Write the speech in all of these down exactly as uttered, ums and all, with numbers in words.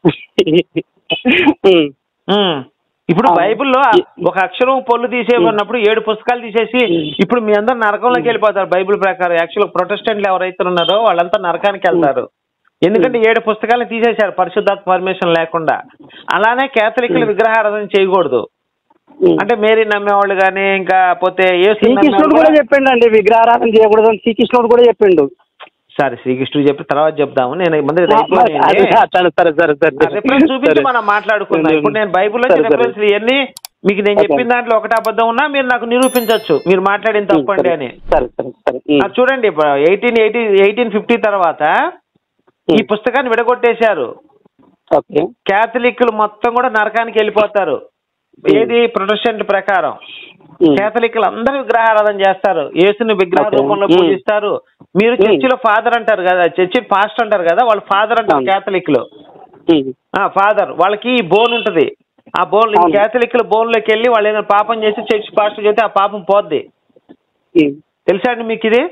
ఇప్పుడు బైబిల్లో ఒక అక్షరం పొల్లు తీసేయమన్నప్పుడు ఏడు పుస్తకాలు తీసేసి ఇప్పుడు మీ అందరు నరకంలోకి వెళ్ళిపోతారు. బైబిల్ ప్రకారం యాక్చువల్ ప్రొటెస్టెంట్లు ఎవరైతే ఉన్నారో వాళ్ళంతా నరకానికి వెళ్తారు. ఎందుకంటే ఏడు పుస్తకాలను తీసేశారు పరిశుద్ధాత్మ పర్మిషన్ లేకుండా. అలానే కేథలిక్లు విగ్రహారాధన చేయకూడదు. అంటే మేరీ నమ్మేవాళ్ళు కానీ ఇంకా పోతే శ్రీకృష్ణుడు కూడా చెప్పిండు అండి విగ్రహారాధన చేయకూడదు అని. శ్రీకృష్ణుడు కూడా చెప్పిండు. సరే శ్రీకృష్ణుడు చెప్పి తర్వాత చెప్దాము. నేను ముందు చూపించి మనం మాట్లాడుకుందాం. ఇప్పుడు నేను బైబిల్లో రెఫరెన్స్ ఇవన్నీ మీకు నేను చెప్పిన దాంట్లో ఒకటి అబద్ధం ఉన్నా మీరు నాకు నిరూపించవచ్చు మీరు మాట్లాడిన తప్పండి అని. చూడండి ఎయిటీన్ ఎయిటీ ఎయిటీన్ ఫిఫ్టీ తర్వాత ఈ పుస్తకాన్ని విడగొట్టేశారు. కేథలిక్లు మొత్తం కూడా నరకానికి వెళ్ళిపోతారు. ఏది ప్రొటెస్టెంట్ ప్రకారం కేథలిక్లు అందరూ విగ్రహారాధన చేస్తారు. యేసుని విగ్రహ రూపంలో పూజిస్తారు. మీరు చర్చిలో ఫాదర్ అంటారు కదా, చర్చి పాస్టర్ అంటారు కదా, వాళ్ళు ఫాదర్ అంటారు కేథలిక్లు. ఫాదర్ వాళ్ళకి బోన్ ఉంటది. ఆ బోన్ కేథలిక్లు బోన్ లోకి వెళ్ళి వాళ్ళు ఏదైనా పాపం చేసి చర్చి పాస్టర్ చేస్తే ఆ పాపం పోద్ది. తెలుసా అండి మీకు ఇది?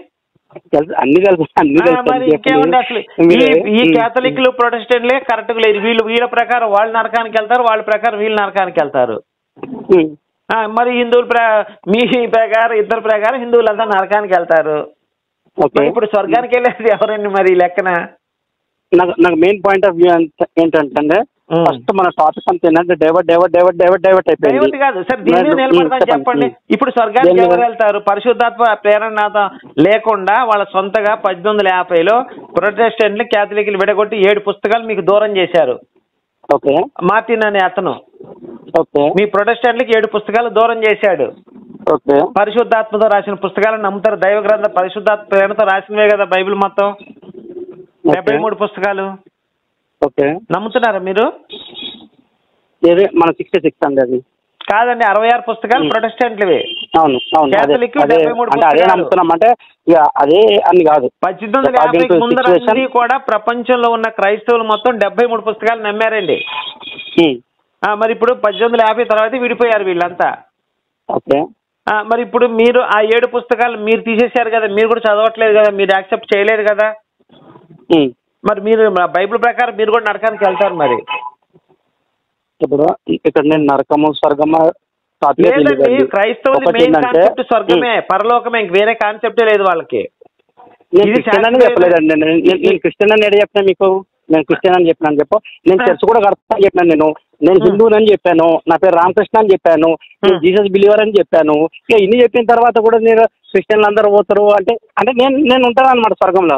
మరి ఇంకేముంది అసలు ఈ కేథలిక్లు ప్రొటెస్టెంట్లే కరెక్ట్ గా లేదు. వీళ్ళు వీళ్ళ ప్రకారం వాళ్ళు నరకానికి వెళ్తారు, వాళ్ళ ప్రకారం వీళ్ళు నరకానికి వెళ్తారు. మరి హిందువుల ప్ర మీ ప్రకారం ఇద్దరు ప్రకారం హిందువులంతా నరకానికి వెళ్తారు. ఇప్పుడు స్వర్గానికి వెళ్ళేది ఎవరండి మరి లెక్కన? నాకు నాకు మెయిన్ పాయింట్ ఆఫ్ వ్యూ ఏంటంటే ఫస్ట్ మన టాపిక్ అంతా ఏంటంటే divert divert divert divert divert అయిపోయింది. డైవర్ట్ కాదు సార్, దీన్ని నిలబడతాను చెప్పండి. ఇప్పుడు స్వర్గానికి ఎవరు వెళ్తారు? పరిశుద్ధాత్మ ప్రేరణ లేకుండా వాళ్ళ సొంతగా పద్దెనిమిది వందల యాభైలో ప్రొటెస్టెంట్లు కేథలిక్లు విడగొట్టి ఏడు పుస్తకాలు మీకు దూరం చేశారు. ఓకే, మార్టిన్ అనే అతను ఓకే మీ ప్రొటెస్టెంట్లకి ఏడు పుస్తకాలు దూరం చేశాడు. ఓకే, పరిశుద్ధాత్మతో రాసిన పుస్తకాలను నమ్ముతారు. దైవ గ్రంథ పరిశుద్ధాత్మ ప్రేరణతో రాసినవే కదా బైబిల్ మొత్తం డెబ్బై మూడు పుస్తకాలు. ఓకే, నమ్ముతున్నారా మీరు? మన సిక్స్టీ సిక్స్ అండి అది కాదండి, అరవై ఆరు పుస్తకాలు ప్రొటెస్టెంట్లవి. అవును అవును, కేథలిక్ డెబ్బై మూడు పుస్తకాలు. అంటే అదే అని కాదు, పద్దెనిమిది వందల యాభై ముందర కూడా ప్రపంచంలో ఉన్న క్రైస్తవులు మొత్తం డెబ్బై మూడు పుస్తకాలు నమ్మారండి. మరి ఇప్పుడు పద్దెనిమిది వందల యాభై తర్వాత విడిపోయారు వీళ్ళంతా. ఓకే, మరి ఇప్పుడు మీరు ఆ ఏడు పుస్తకాలు మీరు తీసేశారు కదా, మీరు కూడా చదవట్లేదు కదా, మీరు యాక్సెప్ట్ చేయలేదు కదా. మరి మీరు బైబిల్ ప్రకారం మీరు కూడా నరకానికి వెళ్తారు. మరి ఇప్పుడు ఇక్కడ నేను నరకము స్వర్గము లేదండి, క్రైస్తవులు మెయిన్ కాన్సెప్ట్ స్వర్గమే పరలోకమే, ఇంక వేరే కాన్సెప్టే లేదు వాళ్ళకి. నేను క్రిస్టియన్ అని చెప్పలేదండి. నేను క్రిస్టియన్ అని ఎక్కడ చెప్పినా మీకు? నేను క్రిస్టియన్ అని చెప్పినాను చెప్పు. నేను చర్చ్ కూడా కడతాను చెప్పినాను. నేను నేను హిందూని అని చెప్పాను. నా పేరు రామకృష్ణ అని చెప్పాను. నేను జీసస్ బిలీవర్ అని చెప్పాను. ఇక ఇన్ని చెప్పిన తర్వాత కూడా నేను క్రిస్టియన్లు అందరూ పోతారు అంటే అంటే నేను నేను ఉంటాను అనమాట స్వర్గంలో.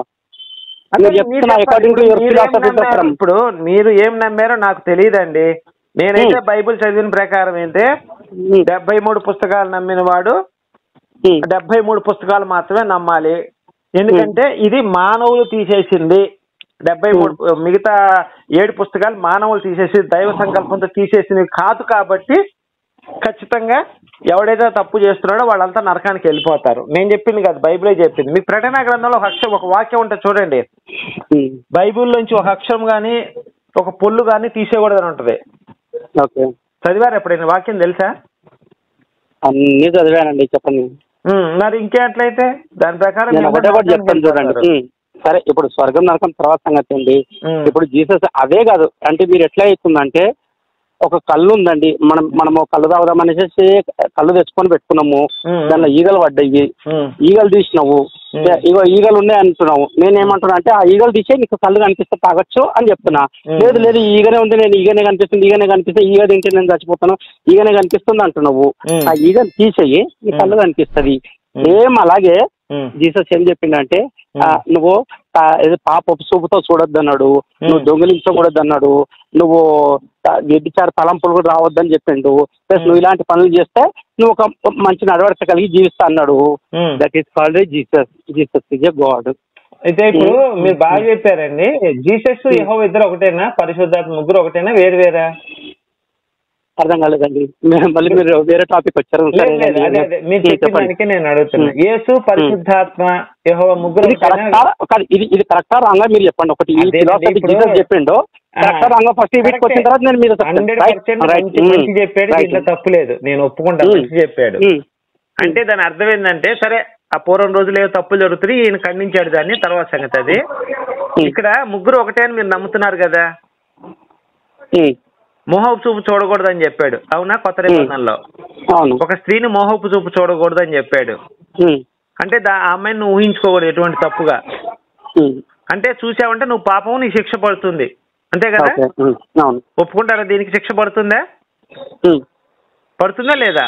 ఇప్పుడు మీరు ఏం నమ్మారో నాకు తెలియదండి. నేనైతే బైబిల్ చదివిన ప్రకారం అయితే డెబ్బై మూడు పుస్తకాలు నమ్మిన వాడు డెబ్బై మూడు పుస్తకాలు మాత్రమే నమ్మాలి. ఎందుకంటే ఇది మానవులు తీసేసింది. డెబ్బై మూడు మిగతా ఏడు పుస్తకాలు మానవులు తీసేసి దైవ సంకల్పంతో తీసేసినవి కాదు. కాబట్టి ఖచ్చితంగా ఎవడైతే తప్పు చేస్తున్నాడో వాళ్ళంతా నరకానికి వెళ్ళిపోతారు. నేను చెప్పింది కాదు, బైబిలే చెప్పింది. మీకు ప్రకటన గ్రంథంలో ఒక అక్షరం ఒక వాక్యం ఉంటుంది చూడండి. బైబిల్ నుంచి ఒక అక్షరం కానీ ఒక పొల్లు కానీ తీసేయకూడదని ఉంటుంది. చదివారు ఎప్పుడైనా వాక్యం తెలుసా? అన్ని చదివానండి. చెప్పండి. మరి ఇంకేట్లయితే దాని ప్రకారం చెప్తాను చూడండి. సరే, ఇప్పుడు స్వర్గం నరకం తర్వాత సంగతి అండి. ఇప్పుడు జీసస్ అదే కాదు అంటే మీరు ఎట్లా అవుతుందంటే ఒక కళ్ళు ఉందండి. మనం మనము కళ్ళు తాగుదాం అనేసి కళ్ళు తెచ్చుకొని పెట్టుకున్నాము. దానిలో ఈగలు పడ్డాయి. ఈగలు తీసినావు, ఇగో ఈగలు ఉన్నాయి అంటున్నావు. నేనేమంటున్నా అంటే ఆ ఈగలు తీసే నీకు కళ్ళు కనిపిస్తే తాగొచ్చు అని చెప్తున్నా. లేదు లేదు ఈగనే ఉంది, నేను ఈగనే కనిపిస్తుంది, ఈగనే కనిపిస్తే ఈగ తింటే నేను చచ్చిపోతాను, ఈగనే కనిపిస్తుంది అంటున్నావు. ఆ ఈగలు తీసేయి నీ కళ్ళు కనిపిస్తుంది. ఏం అలాగే జీసస్ ఏం చెప్పిండంటే నువ్వు పాపపు చూపుతో చూడొద్దు అన్నాడు, నువ్వు దొంగిలించకూడదు అన్నాడు, నువ్వు వ్యభిచార తలంపులు కూడా రావద్దని చెప్పిండు. ప్లస్ నువ్వు ఇలాంటి పనులు చేస్తే నువ్వు ఒక మంచి నడవడిక కలిగి జీవిస్తా అన్నాడు. That is called Jesus. Jesus is a god. అయితే ఇప్పుడు మీరు బాగా చెప్పారండి. జీసస్ యెహోవా ఇద్దరు ఒకటేనా? పరిశుద్ధాత్మ ముగ్గురు ఒకటేనా? వేరు వేరా? అర్థం కాలేదండి. మళ్ళీ మీరు వేరే టాపిక్ వచ్చారు. మీరు చెప్పడానికి నేను అడుగుతున్నా. యేసు పరిశుద్ధాత్మ యెహోవా ముగ్గురు ఇది ఇది కరెక్టా రాంగా మీరు చెప్పండి. ఒకటి జీసస్ చెప్పిండు కరెక్టా రాంగా? ఫస్ట్ వీటికి వచ్చిన తర్వాత నేను మీరు హండ్రెడ్ పర్సెంట్ మంచి చెప్పాడు, దీంట్లో తప్పు లేదు, నేను ఒప్పుకుంటాను. మంచి చెప్పాడు అంటే దాని అర్థం ఏంటంటే సరే ఆ పూర్వం రోజులు ఏదో తప్పులు జరుగుతుంది, ఈయన ఖండించాడు దాన్ని, తర్వాత సంగతి అది. ఇక్కడ ముగ్గురు ఒకటే అని మీరు నమ్ముతున్నారు కదా. మోహపు చూపు చూడకూడదని చెప్పాడు, అవునా? కొత్త నిబంధనలో ఒక స్త్రీని మోహపు చూపు చూడకూడదని చెప్పాడు. అంటే దా ఆ అమ్మాయిని నువ్వు ఊహించుకోకూడదు ఎటువంటి తప్పుగా. అంటే చూసావంటే నువ్వు పాపం, నీ శిక్ష పడుతుంది, అంతే కదా? ఒప్పుకుంటారా? దీనికి శిక్ష పడుతుందా? పడుతుందా లేదా?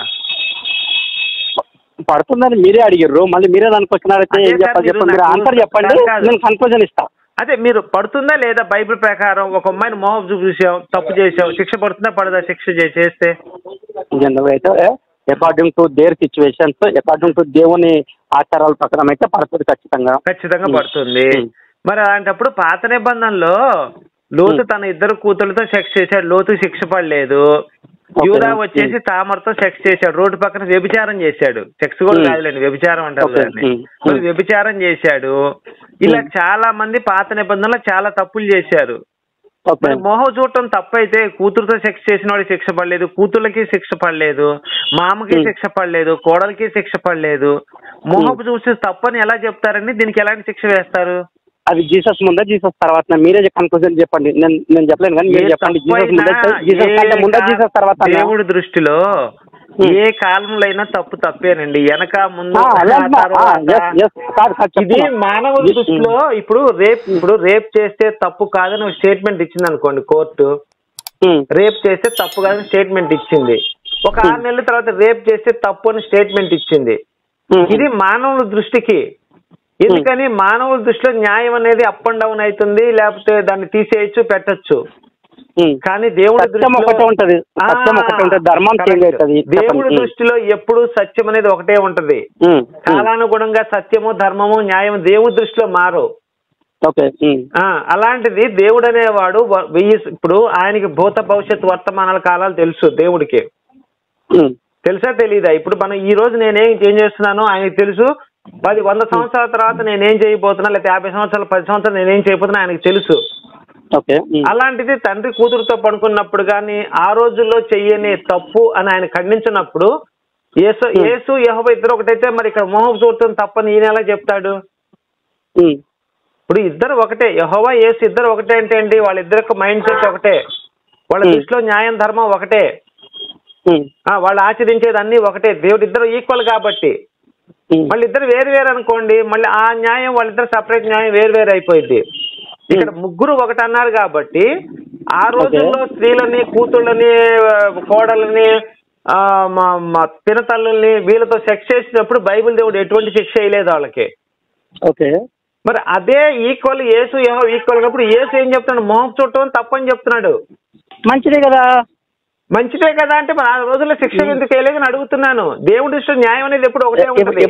పడుతుందని మీరే అడిగారు, మళ్ళీ మీరే దానికి వచ్చినారైతే ఆన్సర్ చెప్పండి, నేను కన్క్లూజన్ ఇస్తా. అదే మీరు పడుతుందా లేదా? బైబిల్ ప్రకారం ఒక అమ్మాయిని మోహపు చూపు చూసావు, తప్పు చేసావు, శిక్ష పడుతుందా పడదా? శిక్ష చేస్తే జనరల్ అయితే according to their situations, according to దేవుని ఆచారాల ప్రకారం అయితే పడుతుంది, ఖచ్చితంగా ఖచ్చితంగా పడుతుంది. మరి అలాంటప్పుడు పాత నిబంధనలో లోతు తన ఇద్దరు కూతుళ్ళతో సెక్స్ చేశాడు, లోతు శిక్ష పడలేదు. యూదా వచ్చేసి తామరతో సెక్స్ చేశాడు, రోడ్డు పక్కన వ్యభిచారం చేశాడు. సెక్స్ కూడా కాదులేండి, వ్యభిచారం అంటారు దాన్ని. మరి వ్యభిచారం చేశాడు. ఇలా చాలా మంది పాత నిబంధనలు చాలా తప్పులు చేశారు. మరి మోహం చూడటం తప్పైతే కూతురుతో సెక్స్ చేసిన వాడికి శిక్ష పడలేదు, కూతుళ్ళకి శిక్ష పడలేదు, మామకి శిక్ష పడలేదు, కోడలికి శిక్ష పడలేదు. మోహపు చూసి తప్పని ఎలా చెప్తారండి? దీనికి ఎలాంటి శిక్ష వేస్తారు? అది జీసస్ ముందా జీసస్ తర్వాత? మీరే కన్క్లూజన్ చెప్పండి, నేను నేను చెప్పలేను కానీ మీరు చెప్పండి. జీసస్ ముందా జీసస్ కంటే ముందా జీసస్ తర్వాత? దేవుడి దృష్టిలో ఏ కాలంలో అయినా తప్పు తప్పేనండి, వెనక ముందు. ఇది మానవ దృష్టిలో ఇప్పుడు రేప్ ఇప్పుడు రేప్ చేస్తే తప్పు కాదని ఒక స్టేట్మెంట్ ఇచ్చింది అనుకోండి కోర్టు. రేప్ చేస్తే తప్పు కాదని స్టేట్మెంట్ ఇచ్చింది. ఒక ఆరు నెలల తర్వాత రేప్ చేస్తే తప్పు అని స్టేట్మెంట్ ఇచ్చింది. ఇది మానవుల దృష్టికి. ఎందుకని మానవుల దృష్టిలో న్యాయం అనేది అప్ అండ్ డౌన్ అవుతుంది, లేకపోతే దాన్ని తీసేయచ్చు, పెట్టచ్చు. కానీ దేవుడి దేవుడి దృష్టిలో ఎప్పుడు సత్యం అనేది ఒకటే ఉంటది. కాలానుగుణంగా సత్యము, ధర్మము, న్యాయం దేవుడి దృష్టిలో మారు. అలాంటిది దేవుడు అనేవాడు వెయ్యి ఇప్పుడు ఆయనకి భూత భవిష్యత్ వర్తమానాల కాలాలు తెలుసు దేవుడికి. తెలుసా తెలీదా? ఇప్పుడు మనం ఈ రోజు నేనేం ఏం చేస్తున్నానో ఆయనకి తెలుసు. పది వంద సంవత్సరాల తర్వాత నేనేం చేయబోతున్నా, లేకపోతే యాభై సంవత్సరాలు పది సంవత్సరాలు నేనేం చేయబోతున్నా ఆయనకు తెలుసు. అలాంటిది తండ్రి కూతురుతో పడుకున్నప్పుడు కానీ ఆ రోజుల్లో చెయ్యని తప్పు అని ఆయన ఖండించినప్పుడు యేసు యేసు యెహోవా ఇద్దరు ఒకటైతే మరి ఇక్కడ మోహపు చూడటం తప్పని ఈయన ఎలా చెప్తాడు? ఇప్పుడు ఇద్దరు ఒకటే, యెహోవా యేసు ఇద్దరు ఒకటే అంటే ఏంటి? వాళ్ళిద్దరికి మైండ్ సెట్ ఒకటే, వాళ్ళ దృష్టిలో న్యాయం ధర్మం ఒకటే, వాళ్ళు ఆచరించేది అన్ని ఒకటే. దేవుడు ఇద్దరు ఈక్వల్ కాబట్టి. మళ్ళీ ఇద్దరు వేరు వేరు అనుకోండి, మళ్ళీ ఆ న్యాయం వాళ్ళిద్దరు సపరేట్ న్యాయం వేరు వేరు అయిపోయింది. ఇక్కడ ముగ్గురు ఒకటి అన్నారు కాబట్టి ఆ రోజుల్లో స్త్రీలని, కూతుళ్ళని, కోడలని, పినతల్లుల్ని వీళ్ళతో సెక్స్ చేసినప్పుడు బైబిల్ దేవుడు ఎటువంటి శిక్ష వేయలేదు వాళ్ళకి. ఓకే, మరి అదే ఈక్వల్ యేసు యెహోవా ఈక్వల్ కాబట్టి యేసు ఏం చెప్తున్నాడు? మోహపు చూడటం తప్పని చెప్తున్నాడు. మంచిదే కదా, మంచిదే కదా అంటే మరి ఆ రోజుల్లో శిక్ష ఎందుకు వేయలేదు అని అడుగుతున్నాను. దేవుడి దృష్టిలో న్యాయం అనేది ఎప్పుడు ఒకటే ఉంటుంది.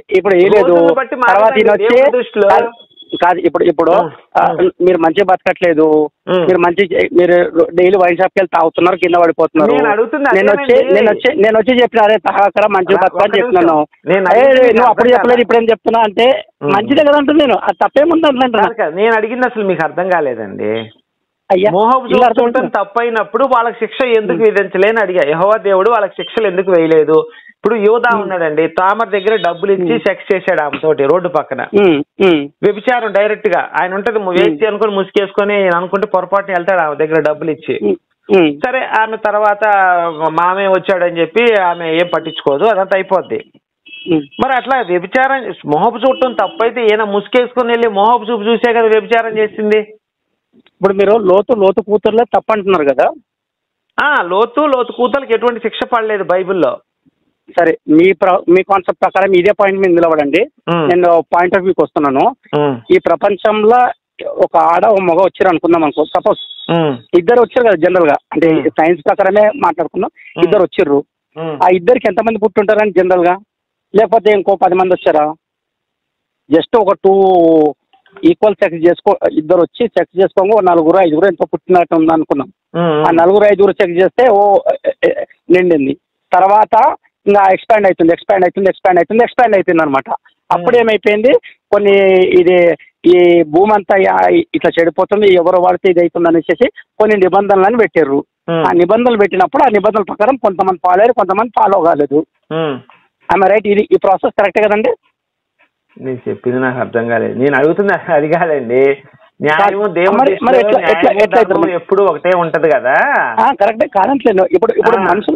దృష్టిలో కాదు. ఇప్పుడు ఇప్పుడు మీరు మంచిగా బతకట్లేదు, మీరు మంచి మీరు డైలీ వైన్ షాప్కి వెళ్ళి తాగుతున్నారు, కింద పడిపోతున్నారు. నేను వచ్చి నేను వచ్చి నేను వచ్చి చెప్పిన అరే తాగకరా మంచిగా బతకని చెప్తున్నాను. నువ్వు అప్పుడు చెప్పలేదు ఇప్పుడు ఏం చెప్తున్నా అంటే మంచిదే కదా అంటున్నా నేను. అది తప్పేముంది అంటున్నా. నేను అడిగింది అసలు మీకు అర్థం కాలేదండి. మోహపు చూడటం తప్పైనప్పుడు వాళ్ళకి శిక్ష ఎందుకు విధించలేని అడిగా. యెహోవా దేవుడు వాళ్ళకి శిక్షలు ఎందుకు వేయలేదు? ఇప్పుడు యోధా ఉన్నాడండి, తామర దగ్గర డబ్బులు ఇచ్చి సెక్స్ చేశాడు ఆమె తోటి రోడ్డు పక్కన. వ్యభిచారం డైరెక్ట్ గా. ఆయన ఉంటది వేసి అనుకుని ముసుకేసుకొని అనుకుంటే పొరపాటున వెళ్తాడు ఆమె దగ్గర డబ్బులు ఇచ్చి. సరే ఆమె తర్వాత మామే వచ్చాడని చెప్పి ఆమె ఏం పట్టించుకోదు, అదంతా అయిపోద్ది. మరి అట్లా వ్యభిచారం మోహపు చూడటం తప్పైతే ఈయన ముసుకేసుకుని వెళ్ళి మోహపు చూపు చూసే కదా వ్యభిచారం చేసింది. ఇప్పుడు మీరు లోతు లోతు కూతురులే తప్పంటున్నారు కదా. లోతు లోతు కూతురులకు ఎటువంటి శిక్ష పడలేదు బైబిల్లో. సరే, మీ ప్ర మీ కాన్సెప్ట్ ప్రకారం ఇదే పాయింట్ మీద నిలబడండి. నేను పాయింట్ ఆఫ్ వ్యూకి వస్తున్నాను. ఈ ప్రపంచంలో ఒక ఆడ ఒక మగ వచ్చారు అనుకుందాం అనుకో. సపోజ్ ఇద్దరు వచ్చారు కదా, జనరల్ గా అంటే సైన్స్ ప్రకారమే మాట్లాడుకున్నాం. ఇద్దరు వచ్చిర్రు, ఆ ఇద్దరికి ఎంతమంది పుట్టుంటారని జనరల్ గా? లేకపోతే ఇంకో పది మంది వచ్చారా? జస్ట్ ఒక టూ ఈక్వల్ సెక్స్ చేసుకో, ఇద్దరు వచ్చి సెక్స్ చేసుకోగా నలుగురు ఐదుగురు ఎంతో పుట్టినట్టు ఉంది అనుకున్నాం. ఆ నలుగురు ఐదుగురు సెక్స్ చేస్తే ఓ నిండింది. తర్వాత ఇంకా ఎక్స్పాండ్ అవుతుంది ఎక్స్పాండ్ అవుతుంది ఎక్స్పాండ్ అవుతుంది ఎక్స్పాండ్ అవుతుంది అనమాట. అప్పుడు ఏమైపోయింది, కొన్ని ఇది ఈ భూమి అంతా ఇట్లా చెడిపోతుంది, ఎవరు వాడితే ఇది అవుతుంది అనేసి కొన్ని నిబంధనలను పెట్టారు. ఆ నిబంధనలు పెట్టినప్పుడు ఆ నిబంధనల ప్రకారం కొంతమంది ఫాలో అయ్యారు, కొంతమంది ఫాలో కాలేదు. ఆమె రైట్? ఇది ఈ ప్రాసెస్ కరెక్టే కదండి? నేను చెప్పింది నాకు అర్థం కాలేదు. నేను అడుగుతుంది అది కాదండి. న్యాయము దేవుడు ఎప్పుడు ఒకటే ఉంటది కదా. కరెక్టే కాదంటలేదు. ఇప్పుడు ఇప్పుడు మనుషులు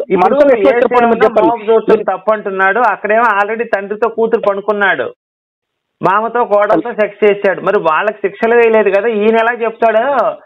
తప్పు అంటున్నాడు. అక్కడేమో ఆల్రెడీ తండ్రితో కూతురు పడుకున్నాడు, మామతో కోడలతో సెక్స్ చేశాడు. మరి వాళ్ళకి శిక్షలు వేయలేదు కదా, ఈయన ఎలా చెప్తాడు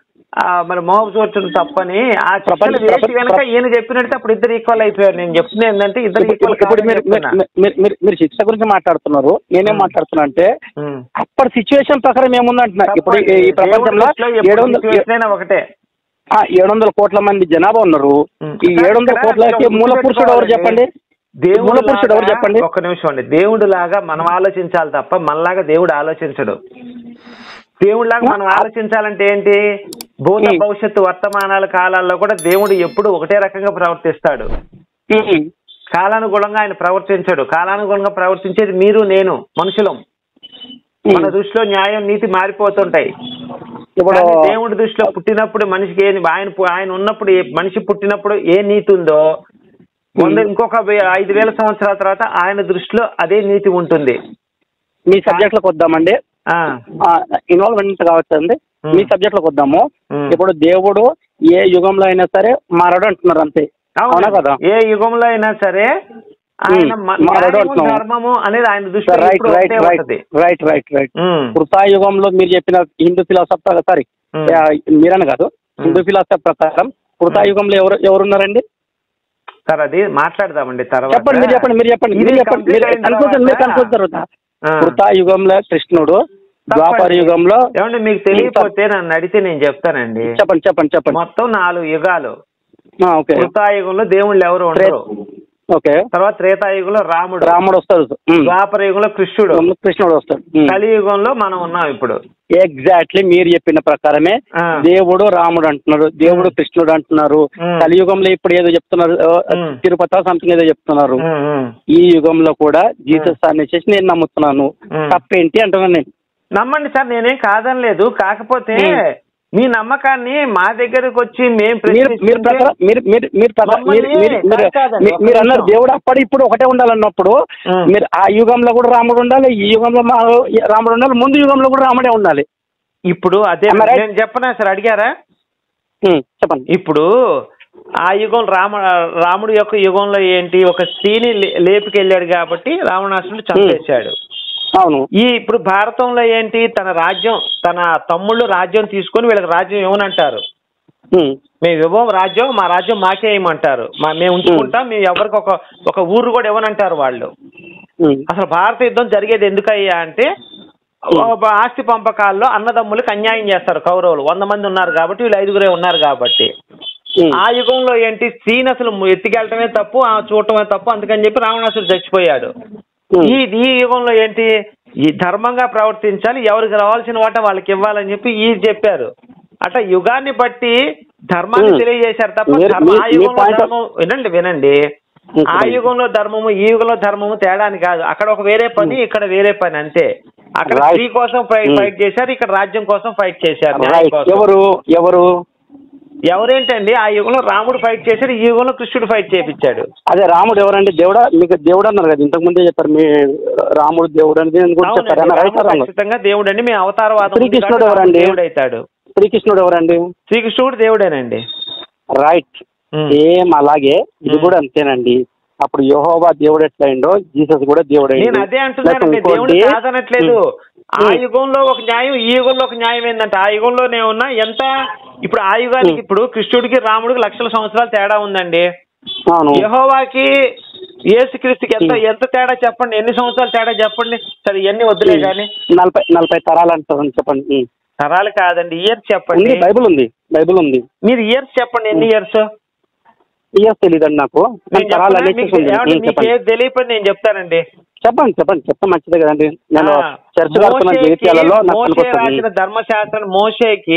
మరి మోహపు చూడటం తప్పని? ఆ శిక్షలు వేసి కనుక ఈయన చెప్పినట్టు అప్పుడు ఇద్దరు ఈక్వల్ అయిపోయారు. నేను చెప్తున్నా ఏంటంటే ఇద్దరు ఇప్పుడు మీరు శిక్ష గురించి మాట్లాడుతున్నారు, నేనేం మాట్లాడుతున్నా అంటే అప్పటి సిచ్యువేషన్ ప్రకారం ఏముందంటున్నా. ఇప్పుడు ఈ ప్రపంచంలో ఏడు వందల ఒకటే ఏడు వందల కోట్ల మంది జనాభా ఉన్నారు. ఈ ఏడు వందల కోట్లకి మూల పురుషుడు ఎవరు చెప్పండి? దేవుడు పురుషుడు ఎవరు చెప్పండి? ఒక్క నిమిషం అండి. దేవుడు లాగా మనం ఆలోచించాలి తప్ప మనలాగా దేవుడు ఆలోచించడు. దేవుడిలాగా మనం ఆలోచించాలంటే ఏంటి? భూత భవిష్యత్తు వర్తమానాల కాలాల్లో కూడా దేవుడు ఎప్పుడు ఒకటే రకంగా ప్రవర్తిస్తాడు. కాలానుగుణంగా ఆయన ప్రవర్తించడు. కాలానుగుణంగా ప్రవర్తించేది మీరు నేను మనుషులం. మన దృష్టిలో న్యాయం నీతి మారిపోతుంటాయి. దేవుడి దృష్టిలో పుట్టినప్పుడు మనిషికి ఏ ఆయన ఆయన ఉన్నప్పుడు మనిషి పుట్టినప్పుడు ఏ నీతి ఉందో వంద ఇంకొక ఐదు వేల సంవత్సరాల తర్వాత ఆయన దృష్టిలో అదే నీతి ఉంటుంది. మీ సబ్జెక్ట్ లోకి వద్దామండి, ఇన్వాల్వ్మెంట్ కావచ్చు అండి. మీ సబ్జెక్ట్ లోకి వద్దాము. ఇప్పుడు దేవుడు ఏ యుగంలో అయినా సరే మారడు అంటున్నారు, అంతే అవునా కదా? ఏ యుగంలో అయినా సరే ఆయన ధర్మము అనేది ఆయన దృష్టిలో right right right right right right కృతాయుగంలో మీరు చెప్పిన హిందూ ఫిలాసఫీ సారీ మీరని కాదు, హిందూ ఫిలాసఫీ ప్రకారం కృతాయుగంలో ఎవరు ఎవరున్నారండి సార్? అది మాట్లాడదామండి తర్వాత. చెప్పండి మీరు చెప్పండి మీరు చెప్పండి మీరు చెప్పండి మీరు కన్ఫ్యూజన్ మీరు కన్ఫ్యూజ్ జరుగుతా. కృతాయుగంలో కృష్ణుడు, ద్వాపర యుగంలో ఏమంటే మీకు తెలియకపోతే నన్ను అడిగితే నేను చెప్తానండి. చెప్పండి చెప్పండి చెప్పండి. మొత్తం నాలుగు యుగాలు. కృతాయుగంలో దేవుళ్ళు ఎవరు ఉండరు. ఓకే. తర్వాత త్రేతాయుగంలో రాముడు రాముడు వస్తాడు. ద్వాపర యుగంలో కృష్ణుడు కృష్ణుడు వస్తాడు. కలియుగంలో మనం ఉన్నాం ఇప్పుడు. ఎగ్జాక్ట్లీ మీరు చెప్పిన ప్రకారమే దేవుడు రాముడు అంటున్నారు, దేవుడు కృష్ణుడు అంటున్నారు. కలియుగంలో ఇప్పుడు ఏదో చెప్తున్నారు, తిరుపతి సంథింగ్ ఏదో చెప్తున్నారు. ఈ యుగంలో కూడా జీసస్ అనేసి నేను నమ్ముతున్నాను, తప్పేంటి అంటున్నాను నేను. నమ్మండి సార్, నేనేం కాదనలేదు. కాకపోతే మీ నమ్మకాన్ని మా దగ్గరకు వచ్చి మీరు అన్నారు దేవుడు అప్పటి ఇప్పుడు ఒకటే ఉండాలన్నప్పుడు మీరు ఆ యుగంలో కూడా రాముడు ఉండాలి, ఈ యుగంలో రాముడు ఉండాలి, ముందు యుగంలో కూడా రాముడే ఉండాలి. ఇప్పుడు అదే నేను చెప్పనా సార్? అడిగారా? చెప్పండి. ఇప్పుడు ఆ యుగం రామ రాముడు యొక్క యుగంలో ఏంటి? ఒక స్త్రీని లేపుకెళ్ళాడు కాబట్టి రావణాసురుడు చంపేశాడు. అవును. ఈ ఇప్పుడు భారతంలో ఏంటి? తన రాజ్యం, తన తమ్ముళ్ళు రాజ్యం తీసుకొని వీళ్ళకి రాజ్యం ఏమనంటారు? మేము ఇవ్వం రాజ్యం, మా రాజ్యం మాకే ఏమంటారు, మా మేము ఉంచుకుంటాం, మేము ఎవరికి ఒక ఒక ఊరు కూడా ఇవ్వనంటారు వాళ్ళు. అసలు భారత యుద్ధం జరిగేది ఎందుకయ్యా అంటే ఆస్తి పంపకాల్లో అన్నదమ్ములకు అన్యాయం చేస్తారు కౌరవులు. వంద మంది ఉన్నారు కాబట్టి వీళ్ళు ఐదుగురే ఉన్నారు కాబట్టి. ఆ యుగంలో ఏంటి? స్త్రీని అసలు ఎత్తికెళ్ళటమే తప్పు, ఆ చూడటమే తప్పు, అందుకని చెప్పి రావణాసురుడు చచ్చిపోయాడు. ఈ ఈ యుగంలో ఏంటి? ఈ ధర్మంగా ప్రవర్తించాలి, ఎవరికి రావాల్సిన వాట వాళ్ళకి ఇవ్వాలని చెప్పి ఈ చెప్పారు. అట్లా యుగాన్ని బట్టి ధర్మాన్ని తెలియజేశారు తప్ప ఆ యుగంలో ధర్మం వినండి వినండి ఆ యుగంలో ధర్మము ఈ యుగంలో ధర్మము తేడాని కాదు. అక్కడ ఒక వేరే పని, ఇక్కడ వేరే పని, అంతే. అక్కడ స్త్రీ కోసం ఫైట్ చేశారు, ఇక్కడ రాజ్యం కోసం ఫైట్ చేశారు. ఎవరు ఎవరు ఎవరేంటండి? ఆ యుగంలో రాముడు ఫైట్ చేశాడు, ఈ యుగంలో కృష్ణుడు ఫైట్ చేయించాడు. అదే రాముడు ఎవరండి? దేవుడా? మీకు దేవుడు అన్నారు కదా ఇంతకు ముందే చెప్పారు, మీ రాముడు దేవుడు అని ఖచ్చితంగా దేవుడు అండి. మీ అవతారవాదం. శ్రీకృష్ణుడు ఎవరండి? దేవుడు అవుతాడు. శ్రీకృష్ణుడు ఎవరండి? శ్రీకృష్ణుడు దేవుడేనండి. రైట్. సేమ్ అలాగే ఇది కూడా అంతేనండి. అప్పుడు యెహోవా దేవుడు ఎట్లయిండో జీసస్ కూడా దేవుడు. నేను అదే అంటున్నానండి, దేవుడు కాదనట్లేదు. ఆ యుగంలో ఒక న్యాయం, ఈ యుగంలో ఒక న్యాయం ఏంటంటే ఆ యుగంలోనే ఉన్నా ఎంత ఇప్పుడు ఆ యుగానికి ఇప్పుడు కృష్ణుడికి రాముడికి లక్షల సంవత్సరాలు తేడా ఉందండి. యెహోవాకి యేసుక్రీస్తుకి ఎంత ఎంత తేడా చెప్పండి? ఎన్ని సంవత్సరాలు తేడా చెప్పండి? సరే ఎన్ని వద్దులే కానీ నలభై నలభై తరాలు అంటారు చెప్పండి. తరాలు కాదండి, ఇయర్స్ చెప్పండి. బైబుల్ ఉంది, బైబుల్ ఉంది. మీరు ఇయర్స్ చెప్పండి, ఎన్ని ఇయర్స్? ఇయర్స్ తెలియదండి నాకు. తెలియపడి నేను చెప్తానండి. చెప్పండి చెప్పండి చెప్తా మంచిదే కదండి. నేను చర్చ రాసిన ధర్మశాస్త్రం మోషేకి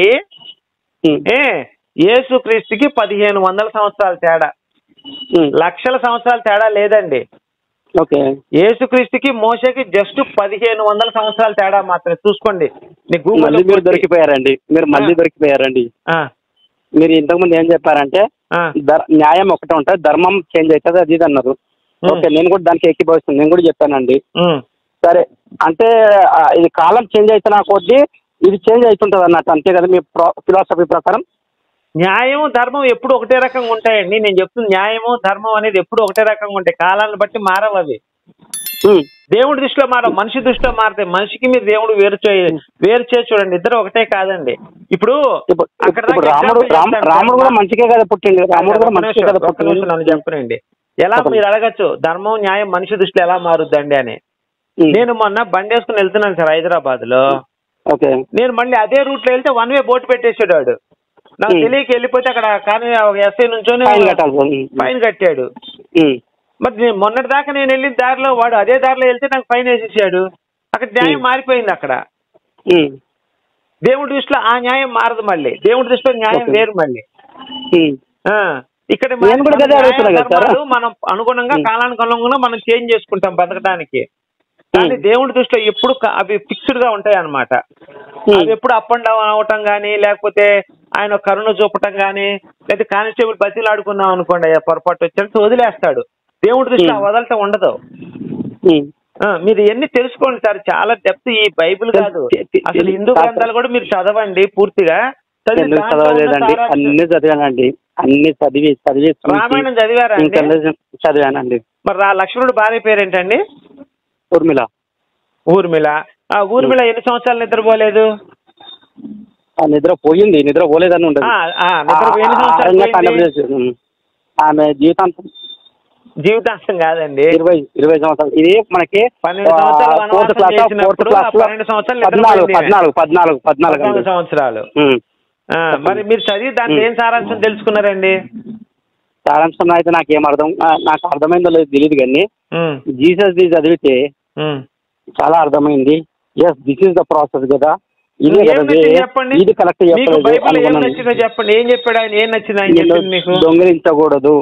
యేసు క్రీస్తుకి పదిహేను వందల సంవత్సరాల తేడా, లక్షల సంవత్సరాల తేడా లేదండి. ఓకే. యేసుక్రీస్తుకి మోషేకి జస్ట్ పదిహేను వందల సంవత్సరాల తేడా మాత్రమే. చూసుకోండి. మీరు దొరికిపోయారండి, మీరు మళ్ళీ దొరికిపోయారండి. మీరు ఇంతకుముందు ఏం చెప్పారంటే న్యాయం ఒకటే ఉంటుంది, ధర్మం చేంజ్ అవుతుంది అది ఇది అన్నారు. ఓకే, నేను కూడా దానికి ఎక్కిపోతుంది, నేను కూడా చెప్పానండి. సరే, అంటే ఇది కాలం చేంజ్ అవుతున్నా కొద్దీ ఇది చేంజ్ అవుతుంటది అన్నట్టు, అంతే కదా మీ ఫిలాసఫీ ప్రకారం? న్యాయం ధర్మం ఎప్పుడు ఒకటే రకంగా ఉంటాయండి. నేను చెప్తున్నా, న్యాయము ధర్మం అనేది ఎప్పుడు ఒకటే రకంగా ఉంటాయి, కాలాన్ని బట్టి మారవు అవి. దేవుడి దృష్టిలో మారవు, మనిషి దృష్టిలో మారుతాయి. మనిషికి మీరు దేవుడు వేరు చే వేరు చేసి చూడండి, ఇద్దరు ఒకటే కాదండి. ఇప్పుడు అక్కడ రాముడు కూడా మంచికే కదా పుట్టింది, రాముడు కూడా మంచికే కదా పుట్టింది. నన్ను చెప్పనండి, ఎలా మీరు అడగచ్చు ధర్మం న్యాయం మనిషి దృష్టిలో ఎలా మారుద్దండి అని. నేను మొన్న బండి వేసుకుని వెళ్తున్నాను సార్ హైదరాబాద్ లో. నేను మళ్ళీ అదే రూట్ లో వెళ్తే వన్ వే బోర్డు పెట్టేసాడు వాడు. నాకు తెలియక వెళ్ళిపోతే అక్కడ కానీ ఎస్ఐ నుంచొని ఫైన్ కట్టాడు. మరి నేను మొన్నటి దాకా నేను వెళ్ళిన దారిలో వాడు అదే దారిలో వెళ్తే నాకు ఫైన్ వేసేసాడు. అక్కడ న్యాయం మారిపోయింది. అక్కడ దేవుడి దృష్టిలో ఆ న్యాయం మారదు, మళ్ళీ దేవుడి దృష్టిలో న్యాయం వేరు మళ్ళీ. ఇక్కడ మనం అనుగుణంగా కాలానికి అనుగుణంగా మనం చేంజ్ చేసుకుంటాం బతకడానికి. కానీ దేవుడి దృష్టిలో ఎప్పుడు అవి ఫిక్స్డ్ గా ఉంటాయి అన్నమాట. అవి ఎప్పుడు అప్ అండ్ డౌన్ అవటం కానీ, లేకపోతే ఆయన కరుణ చూపటం కానీ, లేకపోతే కానిస్టేబుల్ బస్సులు ఆడుకున్నాం అనుకోండి, అయ్యా పొరపాటు వచ్చాడు వదిలేస్తాడు. దేవుడి దృష్టిలో వదలటం ఉండదు. మీరు ఎన్ని తెలుసుకోండి సార్, చాలా డెప్త్ ఈ బైబిల్ కాదు, అసలు హిందూ గ్రంథాలు కూడా మీరు చదవండి పూర్తిగా. చదవలేదండి, అన్ని చదివానండి, అన్ని చదివి చదివి రామాయణం చదివారా? చదివానండి. మరి ఆ లక్ష్మణుడు భార్య పేరేంటండి? ఊర్మిళ. ఊర్మిళ. ఆ ఊర్మిళ ఎన్ని సంవత్సరాలు నిద్రపోలేదు? నిద్ర పోయింది, నిద్ర పోలేదని ఉండదు. ఆమె జీవితాంతం జీవితాంతం కాదండి, ఇరవై ఇరవై సంవత్సరాలు. ఇది మనకి పన్నెండు సంవత్సరాలు పన్నెండు సంవత్సరాలు పద్నాలుగు పద్నాలుగు పద్నాలుగు సంవత్సరాలు. మరి మీరు చదివి దాంట్లో ఏం సారాంశం తెలుసుకున్నారండి? సారాంశం అయితే నాకేం అర్థం నాకు అర్థమైందో లేదు తెలియదు, కానీ జీసస్ ది చదివితే చాలా అర్థమైంది. Yes, this is the process కదా, ఇది చెప్పండి. ఇది కరెక్ట్ చెప్పండి, ఏం చెప్పాడు ఆయన? ఏం నచ్చింది ఆయన చెప్పింది మీకు? దొంగిలించకూడదు,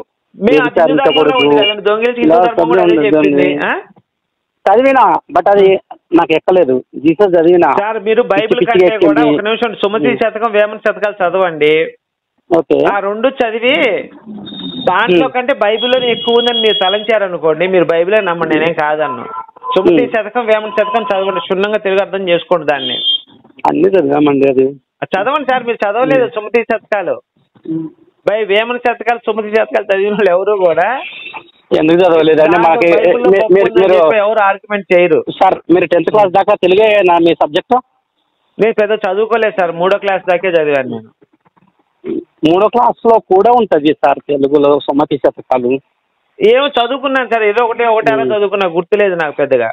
చదివినా బట్ అది నాకు ఎక్కలేదు. జీసస్ చదివినా సార్, మీరు బైబిల్ కంటే కూడా ఒక నిమిషం సుమతి శతకం వేమన శతకాలు చదవండి. ఆ రెండు చదివి దాంట్లో కంటే బైబిల్లోనే ఎక్కువ ఉందని మీరు తలంచారనుకోండి, మీరు బైబిలే నమ్మండి, నేనేం కాదన్ను. సుమతి శతకం వేమన శతకం చదవండి, క్షుణ్ణంగా తెలుగు అర్థం చేసుకోండి దాన్ని. అన్ని చదివామండి, అది చదవండి సార్. మీరు చదవలేదు సుమతి శతకాలు, బై వేమన శతకాలు సుమతి శతకాలు చదివిన వాళ్ళు ఎవరు కూడా ఎందుకు చదవలేదండి? మాకు ఎవరు ఆర్గ్యుమెంట్ చేయరు. సార్ మీరు టెన్త్ క్లాస్ దాకా తెలుగే నా మీ సబ్జెక్ట్? నేను పెద్ద చదువుకోలేదు సార్, మూడో క్లాస్ దాకే చదివాను నేను. మూడో క్లాస్ లో కూడా ఉంటది సార్ తెలుగులో సుమతి శతకాలు. ఏమో చదువుకున్నాను సార్, ఏదో ఒకటి ఒకటి అలా చదువుకున్నా, గుర్తులేదు నాకు పెద్దగా.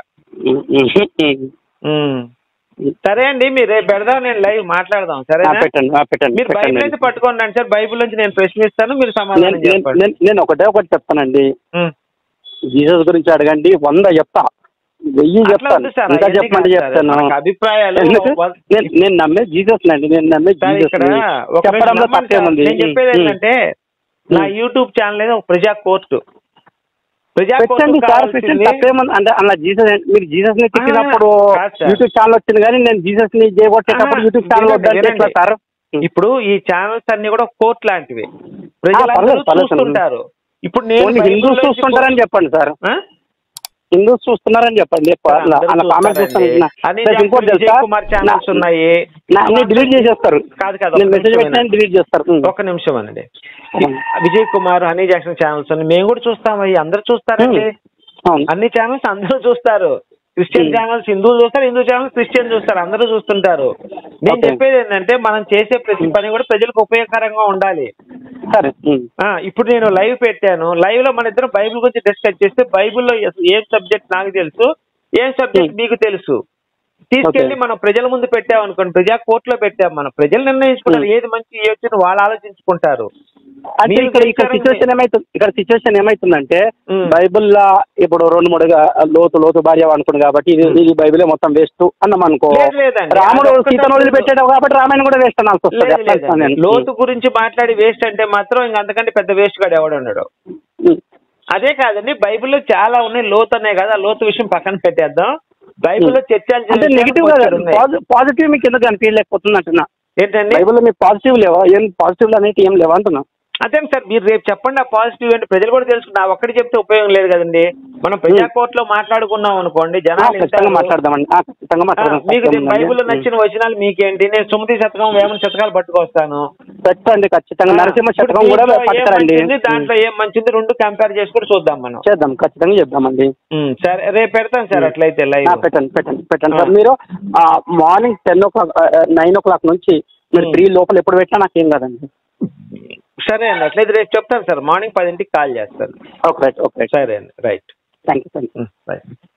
సరే అండి, మీరు రేపు పెడదాం, నేను లైవ్ మాట్లాడదాం. సరే, మీరు బైబిల్ అయితే పట్టుకోండి సార్, బైబిల్ నుంచి నేను ప్రశ్నిస్తాను, మీరు సమాధానం చెప్పండి. నేను ఒకటే ఒకటి చెప్తానండి, జీసస్ గురించి అడగండి, వంద చెప్తా, వెయ్యి చెప్తాను, ఇంకా చెప్పండి చెప్తాను. అభిప్రాయాలు నేను నమ్మే జీసస్ అండి, నేను నమ్మే జీసస్. చెప్పడంలో తప్పేముంది? నేను చెప్పేది ఏంటంటే, నా యూట్యూబ్ ఛానల్ ఏదో ప్రజా కోర్టు. పెట్టండి సార్, పెట్టండి, తప్పేముంది అంటే అలా. జీసస్ మీరు జీసస్ ని తిట్టినప్పుడు యూట్యూబ్ ఛానల్ వచ్చింది, కానీ నేను జీసస్ ని చేయగొట్టేటప్పుడు యూట్యూబ్ ఛానల్ వద్దంటే సార్. ఇప్పుడు ఈ ఛానల్స్ అన్ని కూడా కోర్టు లాంటివి, ప్రజలు చూస్తుంటారు. ఇప్పుడు నేను హిందూస్ చూస్తుంటారని చెప్పండి సార్, హిందూస్ చూస్తున్నారని చెప్పండి. డిలీట్ చేసేస్తారు, మెసేజ్ పెట్టిన డిలీట్ చేస్తారు. ఒక నిమిషం అండి, Vijay Kumar, Honey Jackson channels మేము కూడా చూస్తాం, అవి అందరు చూస్తారండి. అన్ని ఛానల్స్ అందరూ చూస్తారు. క్రిస్టియన్ ఛానల్స్ హిందువులు చూస్తారు, హిందూ ఛానల్స్ క్రిస్టియన్ చూస్తారు, అందరూ చూస్తుంటారు. నేను చెప్పేది ఏంటంటే, మనం చేసే ప్రతి పని కూడా ప్రజలకు ఉపయోగకరంగా ఉండాలి. ఇప్పుడు నేను లైవ్ పెట్టాను, లైవ్ లో మన ఇద్దరం బైబిల్ గురించి డిస్కస్ చేస్తే, బైబిల్లో ఏం సబ్జెక్ట్ నాకు తెలుసు, ఏం సబ్జెక్ట్ మీకు తెలుసు, తీసుకెళ్లి మనం ప్రజల ముందు పెట్టామనుకోండి, ప్రజా కోర్టులో పెట్టాం, మనం ప్రజలు నిర్ణయించుకుంటారు ఏది మంచి ఏ వచ్చి వాళ్ళు ఆలోచించుకుంటారు. అంటే ఇక్కడ ఇక్కడ సిచ్యువేషన్ ఏమైతుంది ఇక్కడ సిచ్యువేషన్ ఏమైతుందంటే, బైబిల్లో ఇప్పుడు రెండు మూడుగా లోతు లోతు భార్య అనుకున్నాడు కాబట్టి ఇది ఇది బైబిలే మొత్తం వేస్ట్ అన్నాం అనుకో, రాముడు సీతను వదిలిపెట్టాడు కాబట్టి రామాయణం కూడా వేస్ట్ అనాల్సి వస్తుంది. లోతు గురించి మాట్లాడి వేస్ట్ అంటే మాత్రం ఇంక అంతకంటే పెద్ద వేస్ట్ గాడు ఎవడన్నాడు. అదే కాదండి, బైబిల్లో చాలా ఉన్నాయి, లోతు అనే కదా, లోతు విషయం పక్కన పెట్టేద్దాం. బైబిల్లో చర్చలు నెగిటివ్ పాజిటివ్ మీకు ఎందుకు అనిపించలేకపోతుంది అంటున్నా. ఏంటండి బైబిల్లో మీకు పాజిటివ్ లేవా? ఏం పాజిటివ్ అనేది ఏం లేవా అంటున్నా. అదే సార్ మీరు రేపు చెప్పండి ఆ పాజిటివ్ అంటే ప్రజలు కూడా తెలుసుకున్నా ఒక్కటి చెప్తే ఉపయోగం లేదు కదండి. మనం ప్రజా కోర్టులో మాట్లాడుకున్నాం అనుకోండి జనాలు మాట్లాడదామండి. మీకు బైబిల్లో నచ్చిన వచనాలు మీకేంటి, నేను సుమతి శతకం వేమన శతకాలు పట్టుకొస్తాను పెట్టండి ఖచ్చితంగా. నరసింహ శతకం కూడా పట్టుకురండి. దాంట్లో ఏం మంచిది రెండు కంపేర్ చేసుకుని చూద్దాం మనం. చేద్దాం ఖచ్చితంగా చెప్దామండి. సరే రేపు పెడతాను సార్ అట్లయితే లైవ్. పెట్టండి పెట్టండి పెట్టండి సార్. మీరు morning ten o'clock nine o'clock నుంచి మీరు త్రీ లోపల ఎప్పుడు పెట్టినా నాకేం కాదండి. సరే అండి అట్లయితే రేపు చెప్తాను సార్ మార్నింగ్ పదింటికి కాల్ చేస్తాను. ఓకే రైట్ ఓకే సరే అండి right. Thank you thank you right.